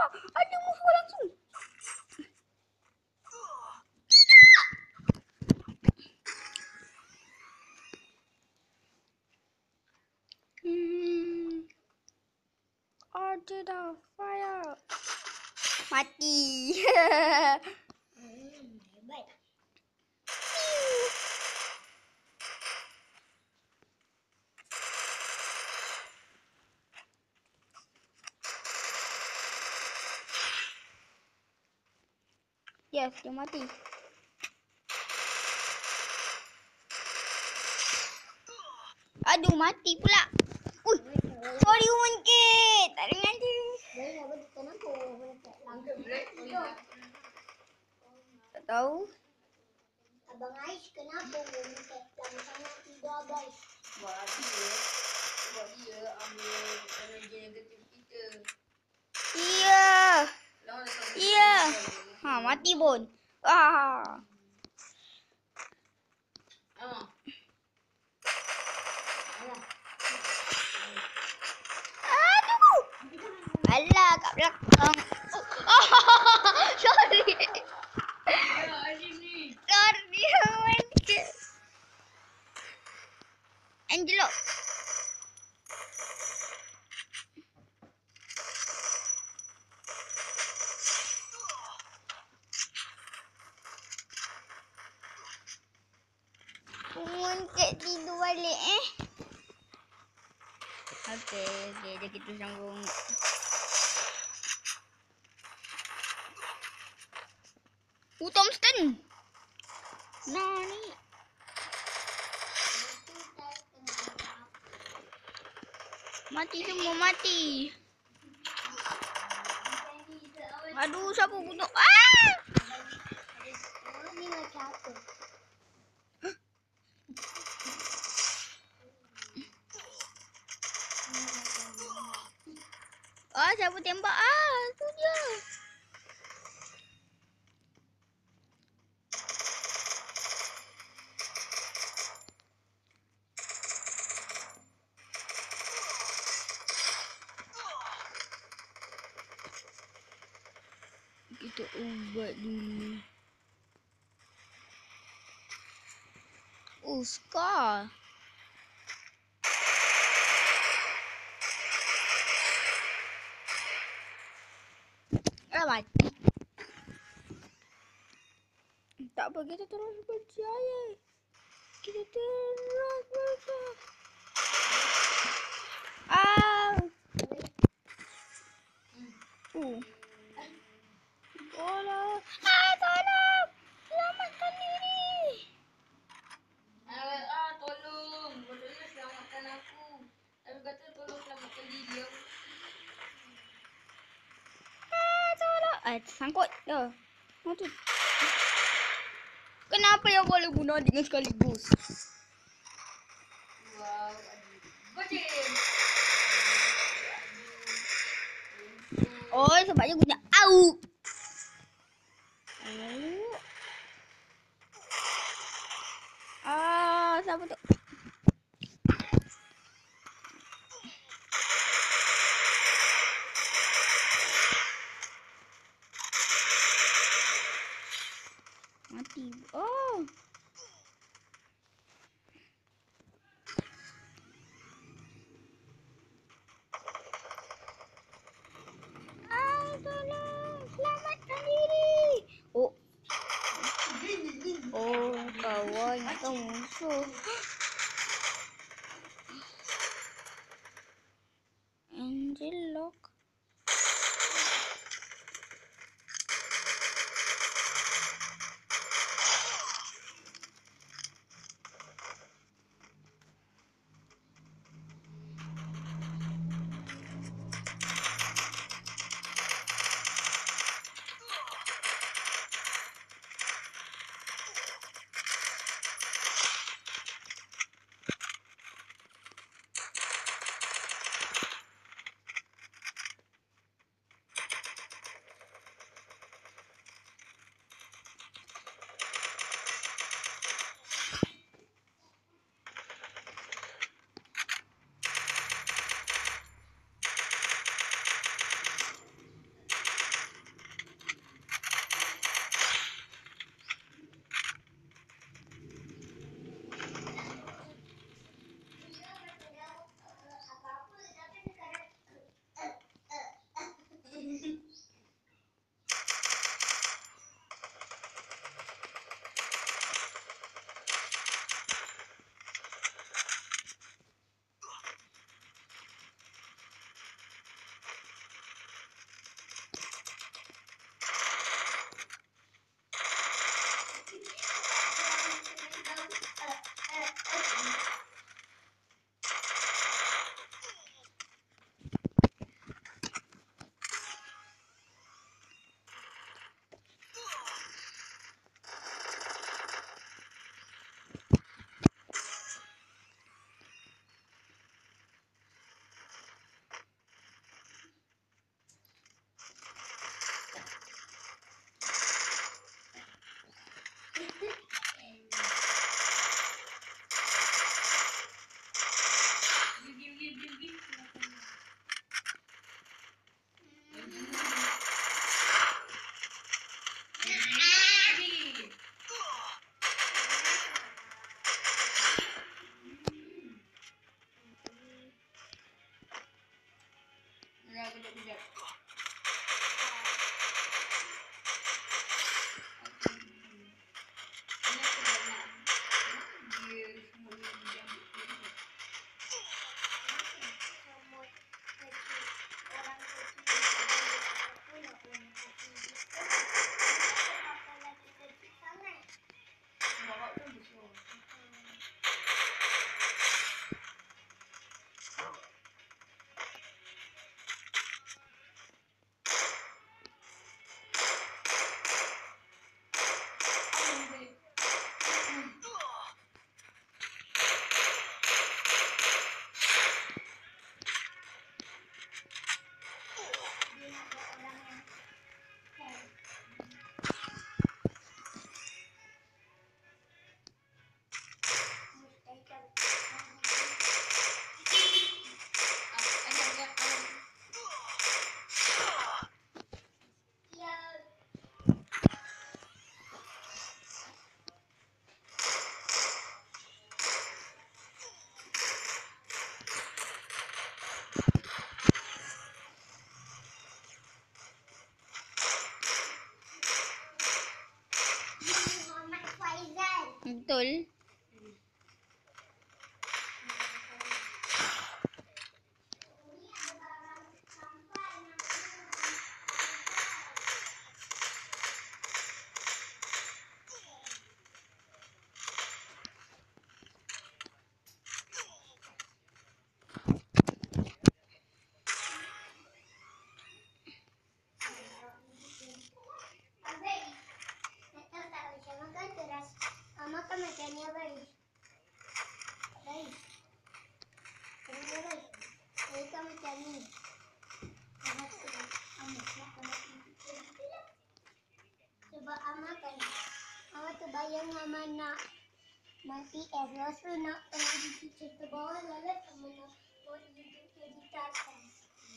Ada musuh langsung. Ada dah. Fire. Mati. Hebat. Yes, dia mati. Aduh, mati pula. Ui, sorry Woman Kate. Tak dengar dia. Dari apa tekan aku? Tak tahu. Abang Ais kenapa langsung tidur guys? Sebab dia ambil energi negatif kita. Iya. Iya. Ha, mati pun. Ah. Aduh. Alah, kat belakang. Oh. Sorry. Sorry, Woman Kate. Angelo. Woman Kate tidur balik Okey, jom kita sambung. Thompson. Nah, ni. Mati semua, mati. Aduh, siapa bunuh? Ah! Ni macam apa? Ah, siapa tembak? Ah, tu dia. Kita ubat dulu. Oh, Scar. Mati. Tak apa, kita terus berjaya. Kita terus berjaya. Ah. Tolong. Ah, tolong. Selamatkan diri. Tolong. Maksudnya selamatkan aku. Tapi kata tolong selamatkan diri dia. Ah, tolong. Ah, sangkut. Ya. Mati. Kenapa yang boleh bunuh dengan sekaligus? Wow. Goceng. Oh, sebabnya guna au. Ah, siapa tu? Mati. Oh. Ah, tolong. Selamatkan diri. Oh. Oh, kawan atau musuh. Angel lock. Sekejap. Ini aku dah nak. Dia semua ni dia ambil dulu. Semut kecil. Orang kecil. Aku nak orang kecil. Kenapa lagi kecil sangat? Bapak tu besar. Dia ada orang yang kecil. Muhammad Faizal. Betul. Abang, nak tahu tak macam makan teras? Makan macam ni abang. Abang. Abang abang. Saya kan macam ni. Abang tu amat nak amat ni. Sebab amat kan. Amat tu bayang amat nak mati rasa nak pergi cerita bawah lalat sama nak buat hidup jadi tak atas.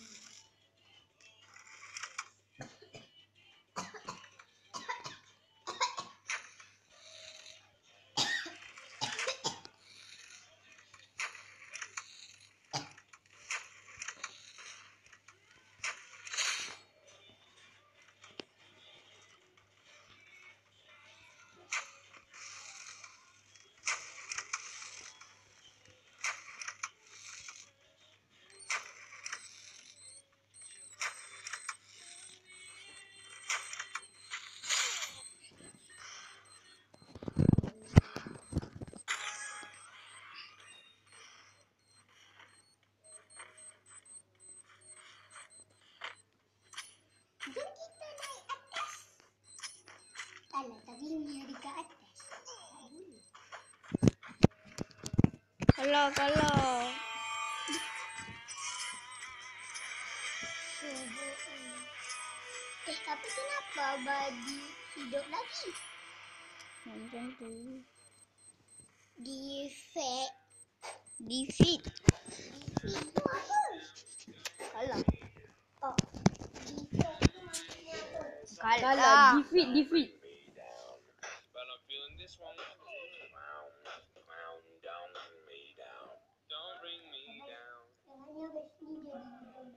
Jom kita naik atas. Alah, tapi ni dekat atas. Kalau. Tapi kenapa Badi hidup lagi? Macam tu. Defect. Defeat. Defect tu apa? Kalah. Oh. Defect tu maksudnya apa? Kalah. Defeat. But I'm feeling this one. Down, me down. Don't bring me down. Sebenarnya best ni jadi.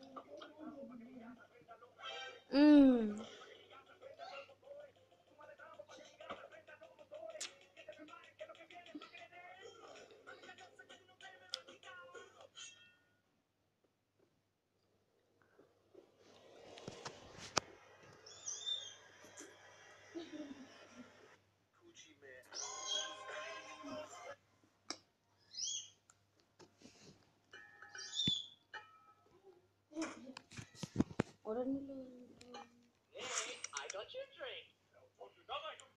Coochie man. Orang ni lah. Hey, I got you a drink.